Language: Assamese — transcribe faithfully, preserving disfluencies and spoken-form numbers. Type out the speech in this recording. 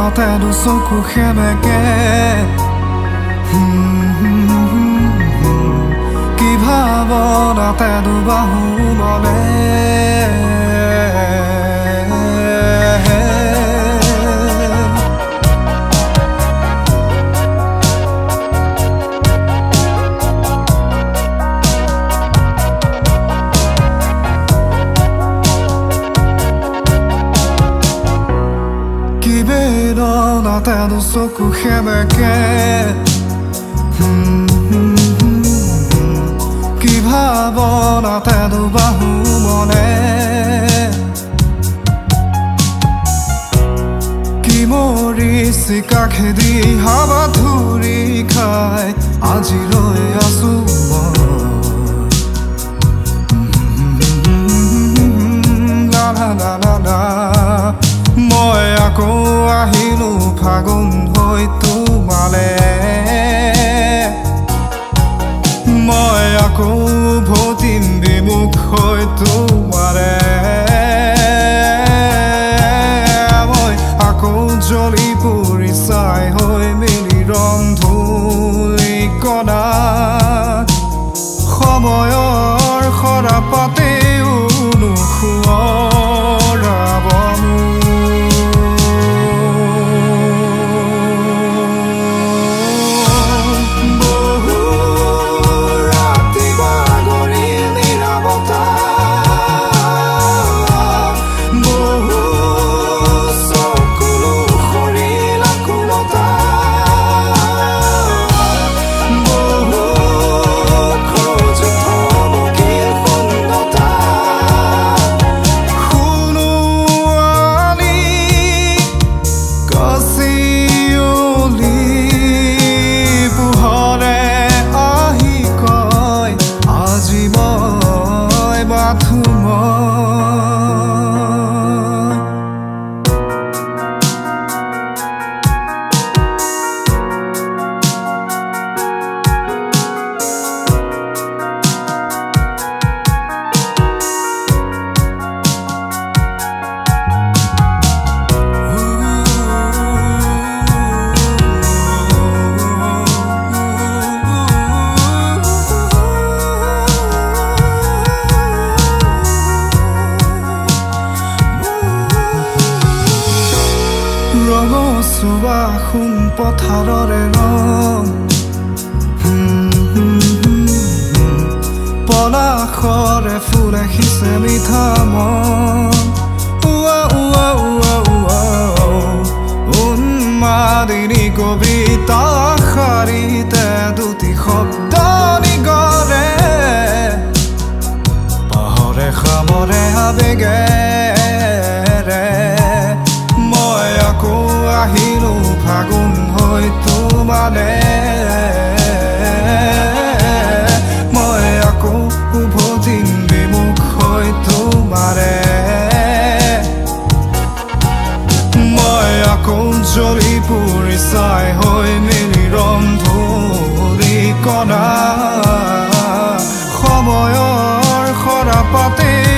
তেনো চকু সেমেকে কি ভাৱনা তেনো বাহু মনে তেনো চকু সেমেকে কি ভাৱনা তেনো বাহু মনে কি মৰিছি কাষেদি হাৱা ধুৰি খাই আজি ৰৈ আছো মই আকৌ আহিলো ফাগুন হৈ তোমালে মই আকৌ ভতিম বিমুখ হৈ তোমাৰে মই আকৌ জ্বলি পুৰি চাই হৈ মিলি ৰং ধুলি কণা সময়ৰ সৰা পাতেও নুখুৱৰাব ৰঙচুৱা সোণ পথাৰৰে ৰং পলাশৰে ফুলে সিঁচে মিঠা মন উন্মাদিনী কবিতা শাৰীতে দুটি শব্দ নিগৰে পাহৰে খামৰে আবেগেৰে আকৌ আহিলো ফাগুন হৈ তোমালে মই আকৌ উভতিম বিমুখ হৈ তোমাৰে মই আকৌ জ্বলি পুৰি চাই হৈ মিলি ৰং ধুলি কণা সময়ৰ সৰা পাতে